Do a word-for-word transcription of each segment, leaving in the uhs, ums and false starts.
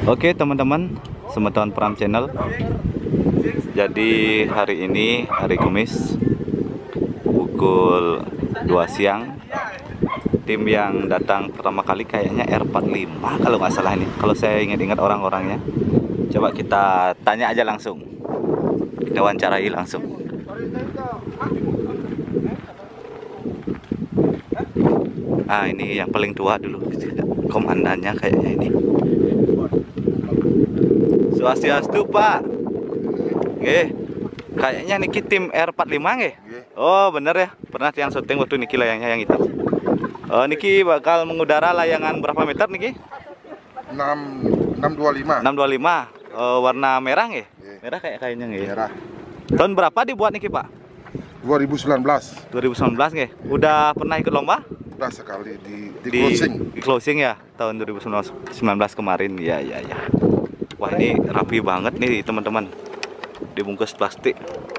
Oke teman-teman, Semeton Pram Channel. Jadi hari ini hari Kamis pukul dua siang. Tim yang datang pertama kali kayaknya R empat puluh lima kalau nggak salah ini. Kalau saya ingat-ingat orang-orangnya. Coba kita tanya aja langsung. Kita wawancarai langsung. Ah, ini yang paling tua dulu. Komandannya kayaknya ini. Swastiastu, Pak. Nggih. Kayaknya niki tim R empat puluh lima nggih? Oh, bener ya. Pernah yang syuting waktu niki layangnya yang hitam. Oh, niki bakal mengudara layangan berapa meter niki? enam enam dua lima. enam dua lima. Oh, warna merah nggih? Merah kayak kayaknya nggih. Merah. Tahun berapa dibuat niki, Pak? dua ribu sembilan belas. dua ribu sembilan belas nggih. Udah pernah ikut lomba? Udah sekali di, di, Di closing. Di closing ya, tahun dua ribu sembilan belas kemarin. Ya, ya, ya. Wah, ini rapi banget nih teman-teman. Dibungkus plastik.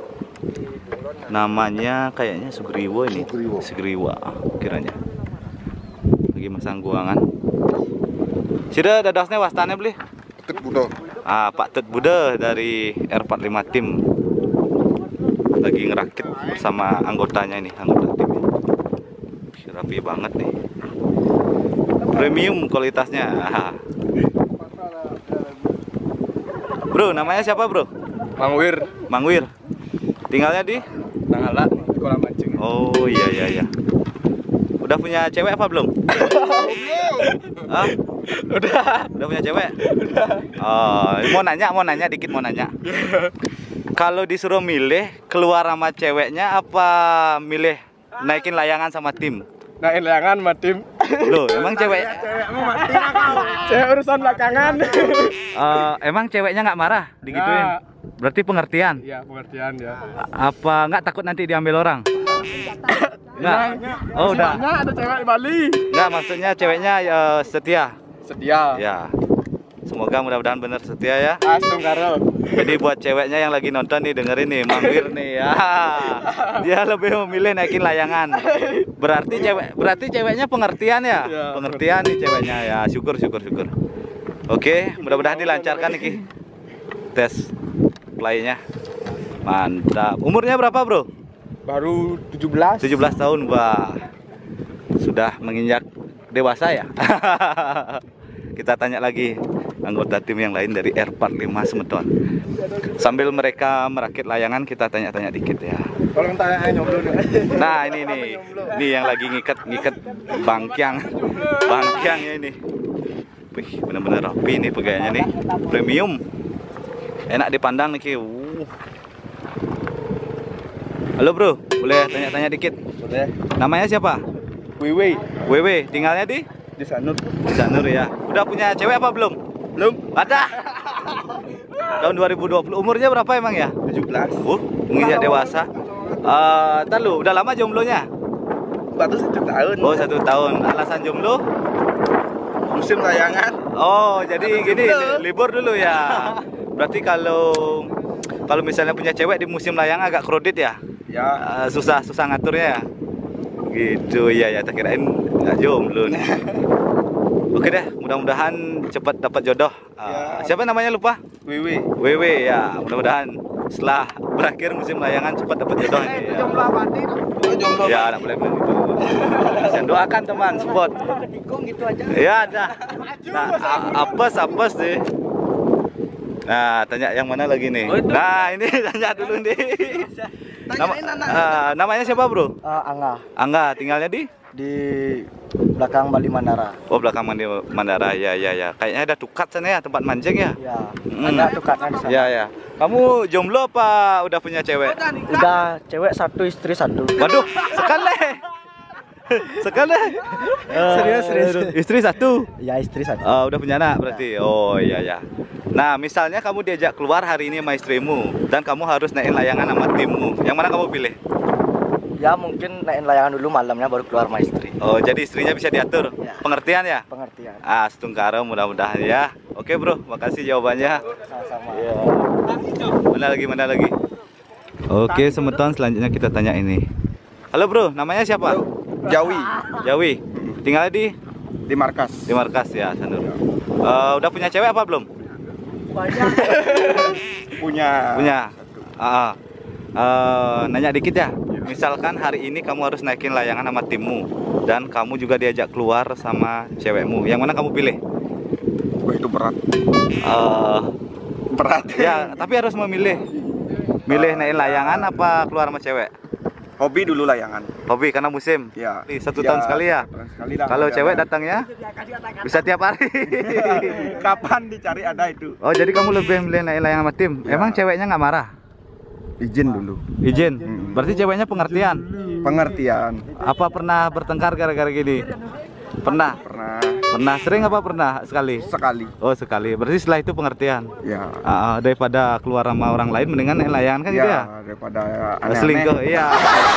Namanya kayaknya Sugriwo ini. Sugriwo. Sugriwo kiranya. Lagi masang guangan. Sudah dadasnya wastane beli. Tet Budo. Ah, Pak Tet Bude dari R empat puluh lima tim. Lagi ngerakit bersama anggotanya ini, anggota timnya. Rapi banget nih. Premium kualitasnya. Ah. Bro, namanya siapa, Bro? Mangwir, Mangwir. Tinggalnya di Nanggala, Kolam Mancing. Oh, iya iya iya. Udah punya cewek apa belum? Ah? Udah. Udah punya cewek? Oh, mau nanya, mau nanya dikit mau nanya. Kalau disuruh milih keluar sama ceweknya apa milih naikin layangan sama tim? Naikin layangan sama tim. Loh, emang cewek Cewek urusan belakangan. uh, emang ceweknya nggak marah digituin? Nggak. Berarti pengertian. Iya, pengertian ya. Apa nggak takut nanti diambil orang? Nggak. Oh, udah. Banyak ada cewek di Bali. Nggak, maksudnya ceweknya uh, setia. Setia. Ya. Semoga mudah-mudahan bener setia ya. Astung karo. Jadi buat ceweknya yang lagi nonton nih, dengerin nih, Mangwir nih ya. Dia lebih memilih naikin layangan. Berarti cewek berarti ceweknya pengertian ya? Ya, Pengertian nih ceweknya ya. Syukur syukur syukur. Oke, mudah-mudahan dilancarkan nih tes playnya. Mantap. Umurnya berapa, Bro? Baru tujuh belas. tujuh belas tahun, Wah. Sudah menginjak dewasa ya? Kita tanya lagi anggota tim yang lain dari R empat puluh lima Semeton. Sambil mereka merakit layangan, kita tanya-tanya dikit ya. Tolong tanya nyomblo dong. Nah, ini nih. Ini yang lagi ngikat-ngikat bangkyang. Bangkyang ya ini. Wih, bener-bener rapi nih pegawainya nih. Premium. Enak dipandang nih. Uh. Halo, Bro. Boleh tanya-tanya dikit? Boleh. Namanya siapa? Wiwi Wewe. Tinggalnya di? di Sanur. Sanur ya. Udah punya cewek apa belum? Belum. Ada. Tahun dua ribu dua puluh. Umurnya berapa emang ya? tujuh belas. Uh, menginjak dewasa. Eh, uh, lu udah lama jomblonya? Baru satu tahun. Oh, satu tahun. Alasan jomblo? Musim layangan. Oh, jadi gini, li- libur dulu ya. Berarti kalau kalau misalnya punya cewek di musim layang agak kredit ya? Ya. Uh, susah susah ngaturnya ya. Gitu ya ya, tak kirain nggak jomblo nih. Oke deh, mudah-mudahan cepat dapat jodoh. Uh, Ya. Siapa namanya lupa? Wiwi. Wewe ya, mudah-mudahan setelah berakhir musim layangan cepat dapat jodoh ini ya. Jomblo abadi. Jomblo. Ya, anak boleh bilang gitu. Saya doakan teman, support. gitu aja. Ya, dah. Nah, a- apes apes deh. Nah, tanya yang mana lagi nih? Nah, ini tanya dulu nih. Nama, ah, namanya siapa, Bro? Uh, Angga Angga, tinggalnya di? di belakang Bali Mandara. Oh, belakang Mandi Mandara. Ya, ya, ya. Kayaknya ada tukat sana ya, tempat mancing ya? Ya, Hmm. ada tukatnya di sana. Ya, ya. Kamu jomblo apa udah punya cewek? Udah cewek satu, istri satu. Waduh, sekali. Sekali. Serius, serius. Istri satu. Ya, istri satu. Oh, udah punya anak berarti. Oh, iya ya. Nah, misalnya kamu diajak keluar hari ini sama istrimu dan kamu harus naikin layangan sama timmu. Yang mana kamu pilih? Ya, mungkin naikin layangan dulu, malamnya baru keluar sama istri. Oh, jadi istrinya bisa diatur. Ya. Pengertian ya? Pengertian. Ah, setungkara mudah-mudahan ya. Oke, Bro. Makasih jawabannya. Sama-sama. Iya. Mana lagi? Mana lagi? Oke, Semeton, selanjutnya kita tanya ini. Halo, Bro. Namanya siapa? Jawi. Jawi. Tinggal di Di markas. Di markas ya, Sanur. Eh, udah punya cewek apa belum? Banyak. Punya. Punya. Ah, eh, nanya dikit ya. Misalkan hari ini kamu harus naikin layangan sama timmu dan kamu juga diajak keluar sama cewekmu. Yang mana kamu pilih? Wah, itu berat. Eh, Berat. ya, tapi harus memilih. Milih naikin layangan apa keluar sama cewek? Hobi dulu layangan. Hobi karena musim. Ya. Satu tahun sekali ya. satu tahun sekali dah. Kalau Ada- cewek datangnya bisa tiap hari. Kapan dicari ada itu? Oh, jadi kamu lebih milih naik layangan sama tim. Ya. Emang ceweknya nggak marah? Izin dulu. Izin. Berarti ceweknya pengertian. Pengertian. Apa pernah bertengkar gara-gara gini? Pernah. Pernah Pernah sering apa pernah sekali? sekali. Oh, sekali. Berarti setelah itu pengertian. Ya. Ah, daripada keluar sama orang lain mendingan naik layangan kan gitu ya? Daripada Selingkuh. aneh-aneh. Iya.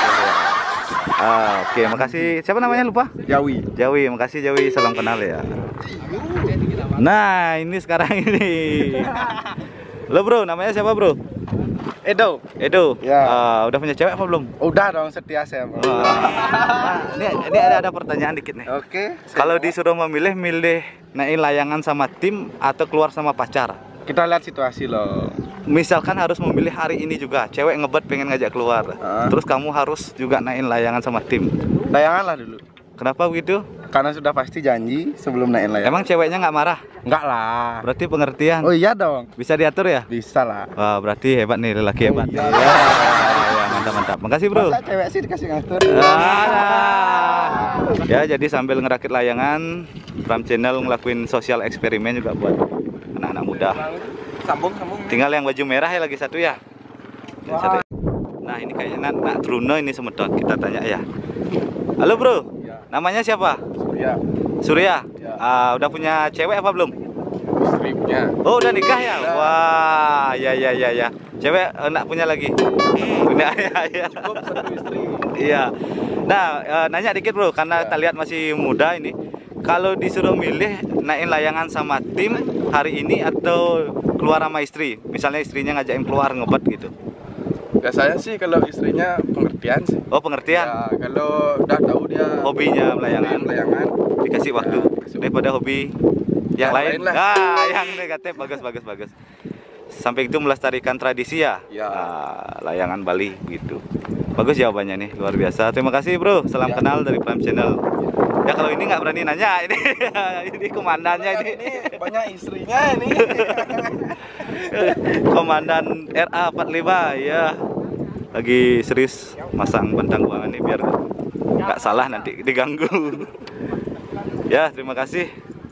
Ah, oke, makasih. Siapa namanya lupa? Jawi. Jawi, makasih Jawi, salam kenal ya. Nah, ini sekarang ini. Lo bro, namanya siapa bro? Edo. Edo. Ya. Ah, udah punya cewek apa belum? Udah dong, setia saya. Bro. Wah. Nah, ini ini ada ada pertanyaan dikit nih. Oke. Kalau disuruh memilih, milih naik layangan sama tim atau keluar sama pacar? Kita lihat situasi loh. Misalkan harus memilih hari ini juga, cewek ngebet pengen ngajak keluar, Ah. terus kamu harus juga naikin layangan sama tim. Layangan lah dulu. Kenapa begitu? Karena sudah pasti janji sebelum naik layangan. Emang ceweknya nggak marah? Enggak lah. Berarti pengertian. Oh iya dong. Bisa diatur ya? Bisa lah. Wah, berarti hebat nih, lelaki hebat. iya. Ya, ya, mantap mantap. Makasih bro. Masa cewek sih dikasih ngatur. Ah. Ya, jadi sambil ngerakit layangan, Pram Channel ngelakuin sosial eksperimen juga buat anak-anak muda. Sambung sambung. Tinggal yang baju merah ya lagi satu ya. Yang satu. Nah, ini kayaknya nak, nak Truno ini semedot. Kita tanya ya. Halo bro, namanya siapa? Ya. Surya. Ya. Ah, udah punya cewek apa belum? Istrinya. Oh, udah nikah ya? Wah, ya ya ya ya. Cewek eh, nak punya lagi? Punya ya ya. Cukup satu istri. Iya. Nah, eh, nanya dikit bro, karena kita lihat masih muda ini. Kalau disuruh milih naikin layangan sama tim hari ini atau keluar sama istri, misalnya istrinya ngajakin keluar ngebet gitu. Biasanya sih kalau istrinya pengertian sih. Oh, pengertian. Ya, kalau udah tahu dia Hobinya layangan, layangan. dikasih waktu. Daripada hobi yang Yang lain. lain lah. Ah, yang negatif bagus bagus bagus. Sampai itu melestarikan tradisi ya. Ya. Ah, layangan Bali gitu. Bagus jawabannya nih, luar biasa. Terima kasih bro, salam Ya. kenal dari Prime Channel. Ya kalau ini nggak berani nanya, ini ini komandannya ini. Banyak istrinya ini. Komandan R A empat puluh lima ya. Lagi serius masang bentang buangan ini biar nggak salah nanti diganggu. Ya, terima kasih.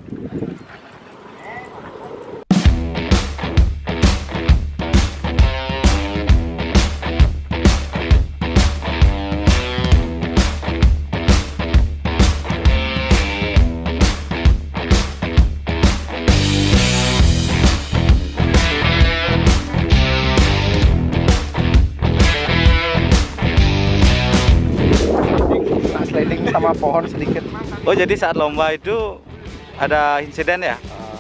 Nah, sliding sama pohon sedikit. Oh, jadi saat lomba itu ada insiden ya?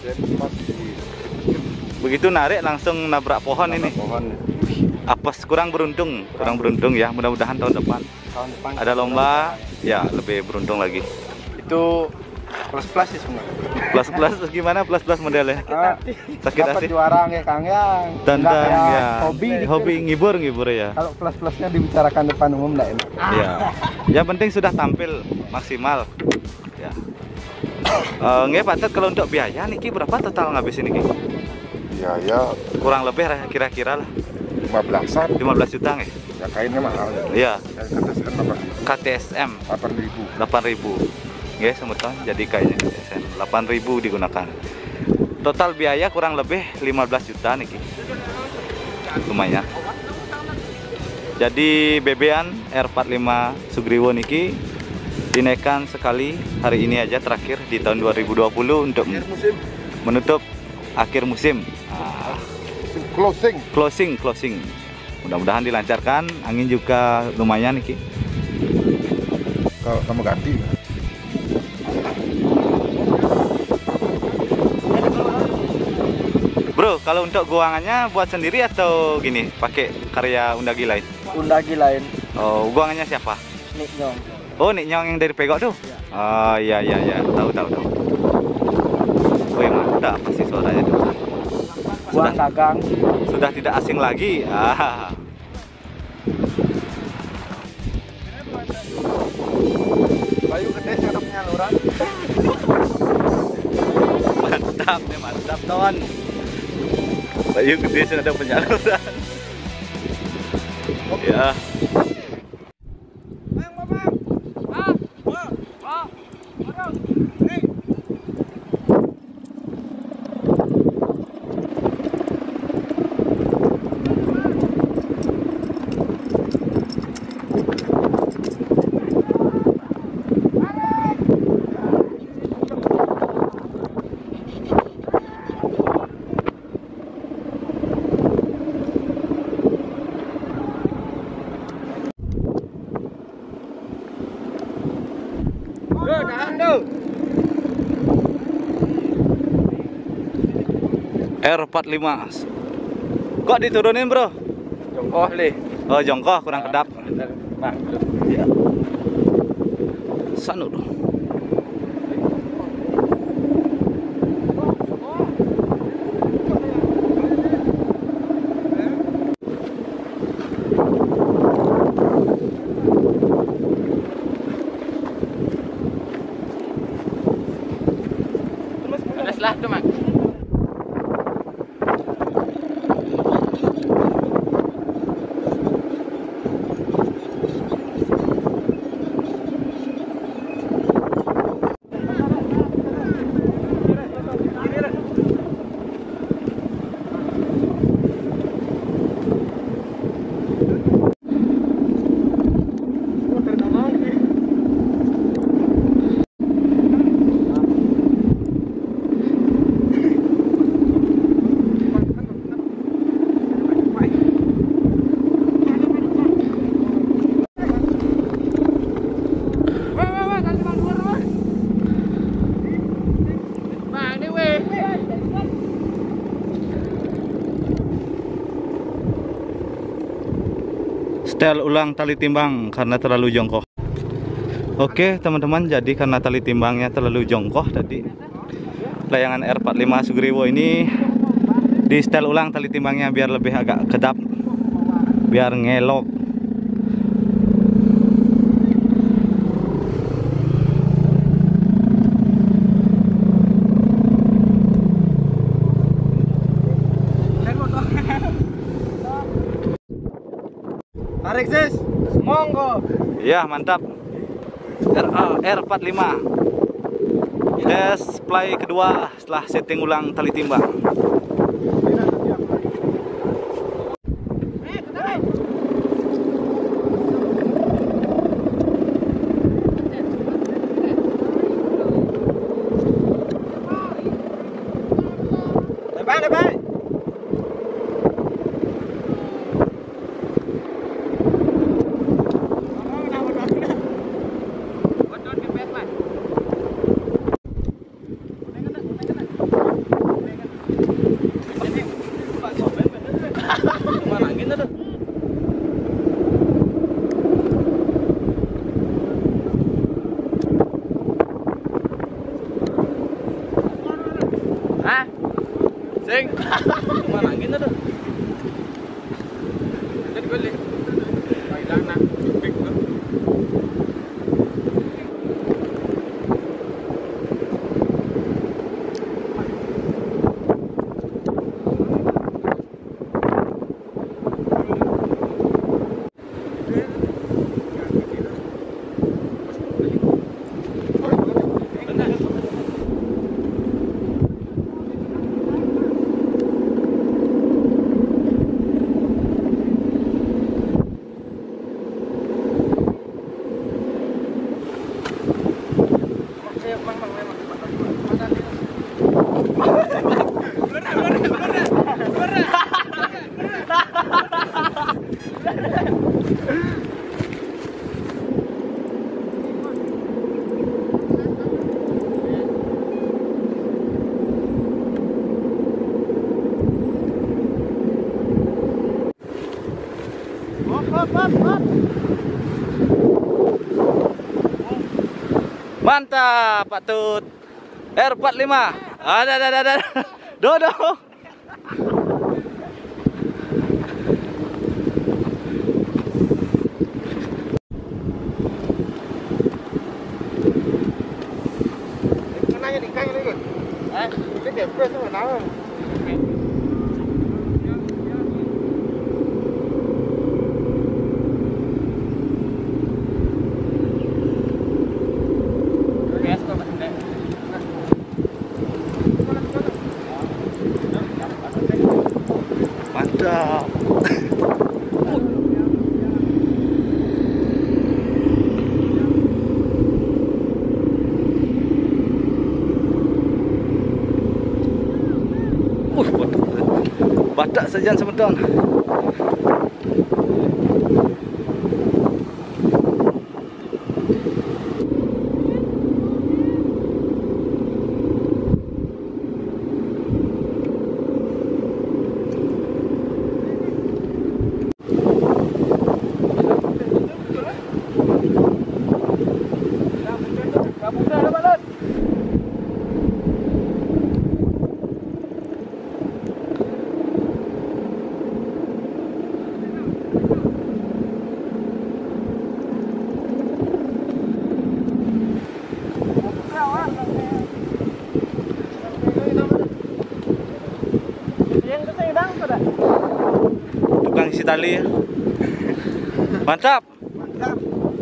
Begitu narik langsung nabrak pohon ini. Pohon. Apes, kurang beruntung, kurang beruntung ya. Mudah-mudahan tahun depan Tahun depan ada lomba, ya lebih beruntung lagi. itu plus plus sih semua. Plus plus gimana? Plus plus modelnya? Ah, Sakit dapat hati. juara nggak Kang Yang. Dan Nggak kayak ya, hobi. hobi ngibur ngibur ya. Kalau plus plusnya dibicarakan depan umum nggak enak. Ya, yang penting sudah tampil maksimal. Ya. Eh, nggak patut kalau untuk biaya niki berapa total ngabisin niki? Ya, ya Kurang lebih kira-kira lah lima belasan. lima belas juta nggih. Ya kainnya mahal. Iya, Yang K T S N K T S M delapan ribu. delapan ribu. delapan ribu. Nggih, semeton jadi kayaknya K T S M delapan ribu digunakan. Total biaya kurang lebih lima belas juta niki. Lumayan. Jadi bebean R empat puluh lima Sugriwo niki dinaikkan sekali hari ini aja terakhir di tahun dua ribu dua puluh untuk menutup akhir musim. Ah, Closing. closing closing. Mudah-mudahan dilancarkan, angin juga lumayan niki. Kalau kamu ganti. Bro, kalau untuk guangannya buat sendiri atau gini, pakai karya Undagi lain? Undagi lain. Oh, guangannya siapa? Nik Nyong. Oh, Nik Nyong yang dari Pegok tuh? Oh iya iya iya, tahu tahu tahu. Wih mantap pasti suaranya tuh. Buang dagang. Sudah tidak asing lagi. Ah. Kayu gede sih ada penyaluran. Mantap nih, mantap kawan. Bayu gede sih ada penyaluran. Ya. R empat puluh lima. Kok diturunin, Bro? Jongkoh lih. Oh, jongkoh kurang kedap. Bang. Ya. Sanu dong. Lah tuh, Mak. Setel ulang tali timbang karena terlalu jongkok. Oke teman-teman, jadi karena tali timbangnya terlalu jongkok tadi, layangan R empat puluh lima Sugriwo ini di setel ulang tali timbangnya biar lebih agak kedap, biar ngelok. Tarik sis, monggo. Ya mantap. R R empat puluh lima. Tes play kedua setelah setting ulang tali timbang. Depan, depan. Sing. Mana angin tuh? Jadi gue lihat. Baiklah nak, big tuh. Mantap, Pak Tut. R empat puluh lima. Ada, ada, ada, ada. Dodo. Kenanya di kaya lagi. Eh, ini dia fresh sama nama. Mantap. Uh, batak, batak sajian Sumedang. Tukang isi tali ya. Mantap. Mantap.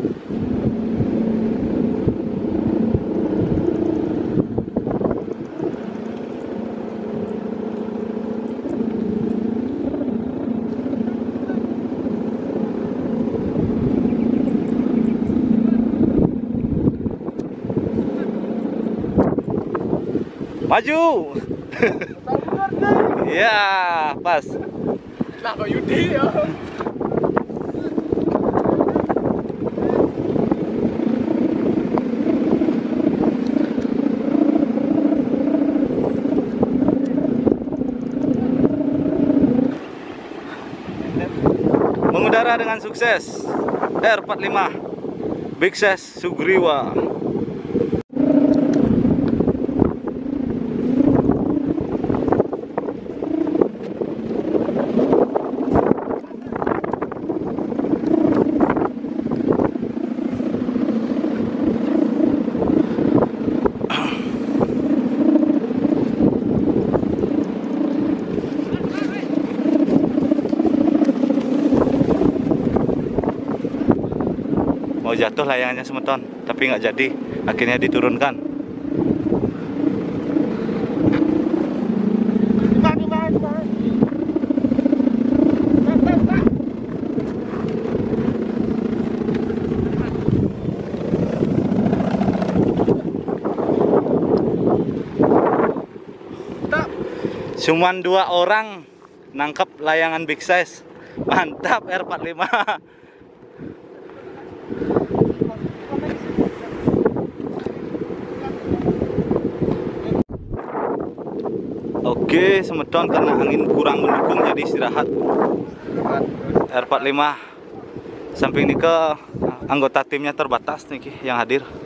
Maju. Ya, pas. Lah kok Yudi ya. Mengudara dengan sukses. R empat puluh lima Big Size Sugriwa. Mau jatuh layangannya semeton, tapi nggak jadi, akhirnya diturunkan. Cuman dua orang nangkep layangan big size. Mantap R empat puluh lima. Oke, Sumedang karena angin kurang mendukung jadi istirahat. R empat puluh lima. Samping ini ke anggota timnya terbatas nih yang hadir.